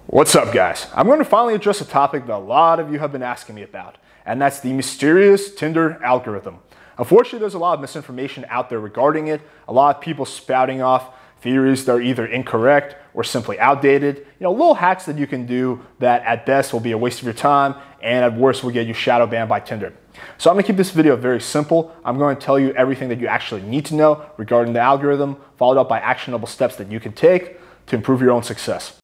What's up, guys? I'm going to finally address a topic that a lot of you have been asking me about, and that's the mysterious Tinder algorithm. Unfortunately, there's a lot of misinformation out there regarding it, a lot of people spouting off theories that are either incorrect or simply outdated. Little hacks that you can do that at best will be a waste of your time and at worst will get you shadow banned by Tinder. So I'm going to keep this video very simple. I'm going to tell you everything that you actually need to know regarding the algorithm, followed up by actionable steps that you can take to improve your own success.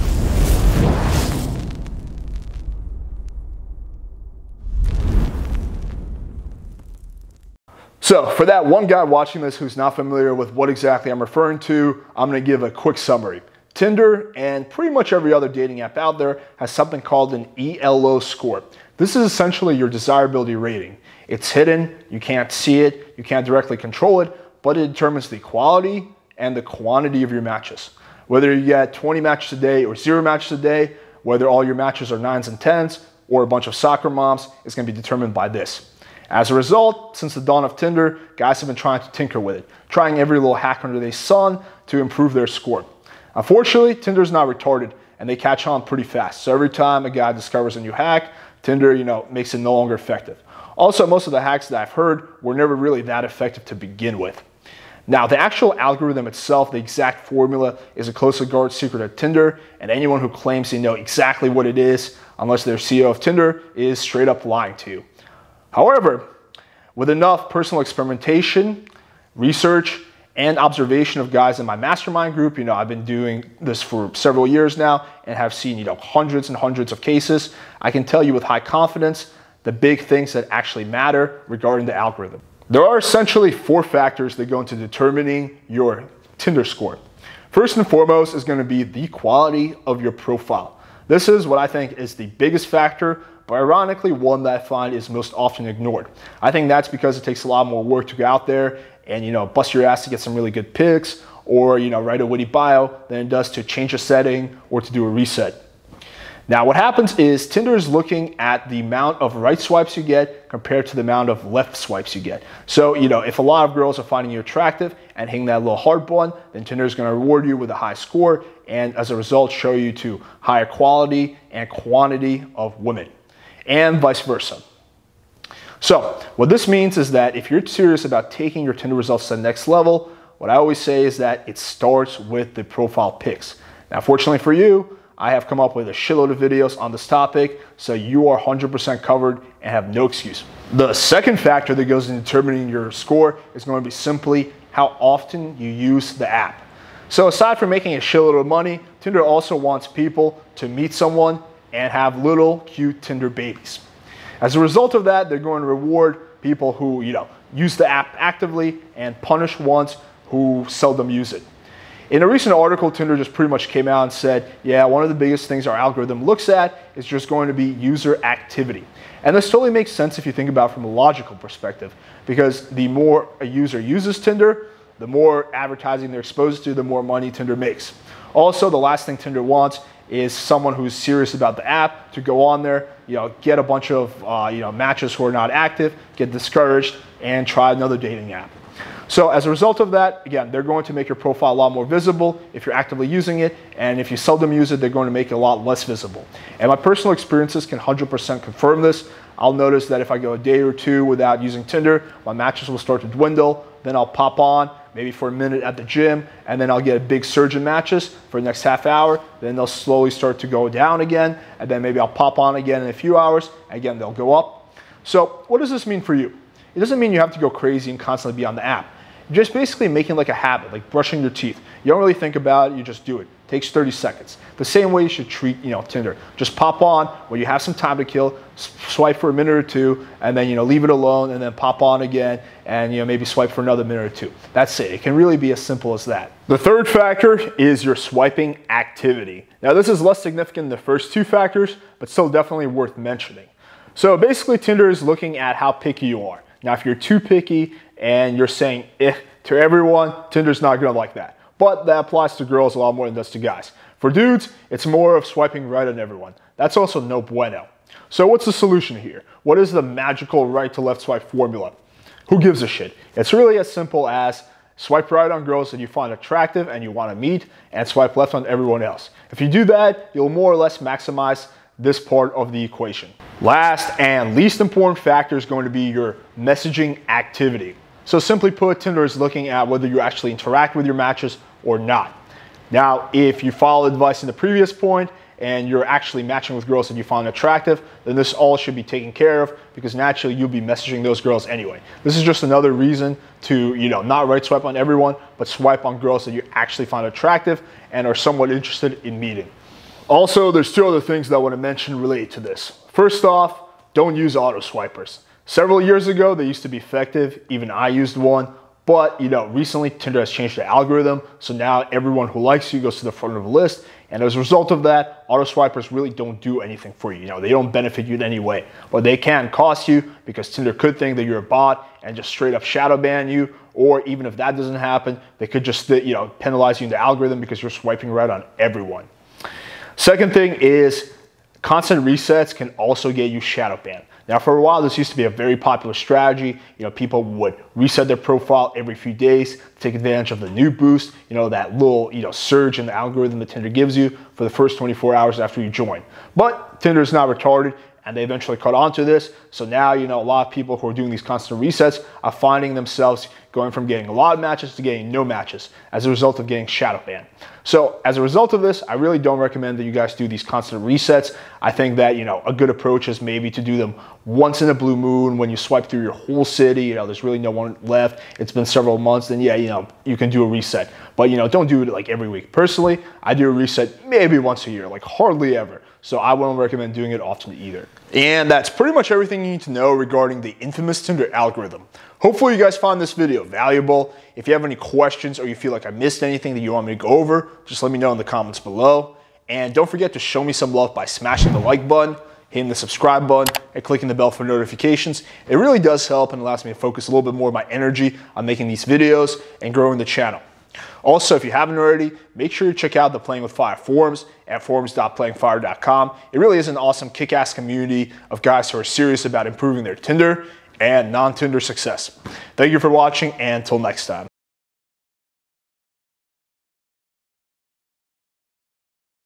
So for that one guy watching this who's not familiar with what exactly I'm referring to, I'm going to give a quick summary. Tinder and pretty much every other dating app out there has something called an ELO score. This is essentially your desirability rating. It's hidden, you can't see it, you can't directly control it, but it determines the quality and the quantity of your matches. Whether you get 20 matches a day or 0 matches a day, whether all your matches are 9s and 10s or a bunch of soccer moms, is going to be determined by this. As a result, since the dawn of Tinder, guys have been trying to tinker with it, trying every little hack under the sun to improve their score. Unfortunately, Tinder's not retarded and they catch on pretty fast. So every time a guy discovers a new hack, Tinder, makes it no longer effective. Also, most of the hacks that I've heard were never really that effective to begin with. Now, the actual algorithm itself, the exact formula, is a closely guarded secret at Tinder, and anyone who claims they know exactly what it is, unless they're CEO of Tinder, is straight up lying to you. However, with enough personal experimentation, research, and observation of guys in my mastermind group, I've been doing this for several years now and have seen, hundreds and hundreds of cases. I can tell you with high confidence the big things that actually matter regarding the algorithm. There are essentially 4 factors that go into determining your Tinder score. First and foremost is going to be the quality of your profile. This is what I think is the biggest factor, but ironically one that I find is most often ignored. I think that's because it takes a lot more work to go out there and bust your ass to get some really good pics or write a witty bio than it does to change a setting or to do a reset. Now what happens is Tinder is looking at the amount of right swipes you get compared to the amount of left swipes you get. So if a lot of girls are finding you attractive and hitting that little heart button, then Tinder is going to reward you with a high score and as a result show you to higher quality and quantity of women, and vice versa. So what this means is that if you're serious about taking your Tinder results to the next level, what I always say is that it starts with the profile pics. Now, fortunately for you, I have come up with a shitload of videos on this topic, so you are 100% covered and have no excuse. The second factor that goes into determining your score is going to be simply how often you use the app. So aside from making a shitload of money, Tinder also wants people to meet someone and have little cute Tinder babies. As a result of that, they're going to reward people who use the app actively and punish ones who seldom use it. In a recent article, Tinder just pretty much came out and said, yeah, one of the biggest things our algorithm looks at is just going to be user activity. And this totally makes sense if you think about it from a logical perspective, because the more a user uses Tinder, the more advertising they're exposed to, the more money Tinder makes. Also, the last thing Tinder wants is someone who's serious about the app to go on there, get a bunch of matches who are not active, get discouraged, and try another dating app. So as a result of that, again, they're going to make your profile a lot more visible if you're actively using it, and if you seldom use it, they're going to make it a lot less visible. And my personal experiences can 100% confirm this. I'll notice that if I go a day or 2 without using Tinder, my matches will start to dwindle, then I'll pop on, maybe for a minute at the gym, and then I'll get a big surge in matches for the next half hour, then they'll slowly start to go down again, and then maybe I'll pop on again in a few hours, and again they'll go up. So what does this mean for you? It doesn't mean you have to go crazy and constantly be on the app. You're just basically making like a habit, like brushing your teeth. You don't really think about it, you just do it. It takes 30 seconds. The same way you should treat Tinder. Just pop on when you have some time to kill, swipe for a minute or 2, and then leave it alone, and then pop on again, and maybe swipe for another minute or 2. That's it. It can really be as simple as that. The third factor is your swiping activity. Now this is less significant than the first 2 factors, but still definitely worth mentioning. So basically Tinder is looking at how picky you are. Now if you're too picky and you're saying to everyone, Tinder's not gonna like that. But that applies to girls a lot more than it does to guys. For dudes, it's more of swiping right on everyone. That's also no bueno. So what's the solution here? What is the magical right to left swipe formula? Who gives a shit? It's really as simple as Swipe right on girls that you find attractive and you want to meet, and swipe left on everyone else. If you do that, you'll more or less maximize this part of the equation. Last and least important factor is going to be your messaging activity. So simply put, Tinder is looking at whether you actually interact with your matches or not. Now, if you follow advice in the previous point and you're actually matching with girls that you find attractive, then this all should be taken care of because naturally you'll be messaging those girls anyway. This is just another reason to, not right swipe on everyone, but swipe on girls that you actually find attractive and are somewhat interested in meeting. Also, there's two other things that I want to mention related to this. First off, don't use auto swipers. Several years ago, they used to be effective. Even I used one. But, recently Tinder has changed the algorithm. So now everyone who likes you goes to the front of the list. And as a result of that, auto swipers really don't do anything for you. They don't benefit you in any way. But they can cost you because Tinder could think that you're a bot and just straight up shadow ban you. Or even if that doesn't happen, they could just, penalize you in the algorithm because you're swiping right on everyone. Second thing is constant resets can also get you shadow banned. Now, for a while, this used to be a very popular strategy. People would reset their profile every few days, take advantage of the new boost, that little, surge in the algorithm that Tinder gives you for the first 24 hours after you join. But Tinder is not retarded, and they eventually caught on to this. So now, a lot of people who are doing these constant resets are finding themselves going from getting a lot of matches to getting no matches as a result of getting shadow banned. So as a result of this, I really don't recommend that you guys do these constant resets. I think that, a good approach is maybe to do them once in a blue moon when you swipe through your whole city, there's really no one left, it's been several months, then yeah, you can do a reset. But, don't do it like every week. Personally, I do a reset maybe once a year, like hardly ever. So I wouldn't recommend doing it often either. And that's pretty much everything you need to know regarding the infamous Tinder algorithm. Hopefully you guys found this video valuable. If you have any questions or you feel like I missed anything that you want me to go over, just let me know in the comments below. And don't forget to show me some love by smashing the like button, hitting the subscribe button, and clicking the bell for notifications. It really does help and allows me to focus a little bit more of my energy on making these videos and growing the channel. Also, if you haven't already, make sure you check out the Playing with Fire forums at forums.playingfire.com. It really is an awesome kick-ass community of guys who are serious about improving their Tinder and non-Tinder success. Thank you for watching, and until next time.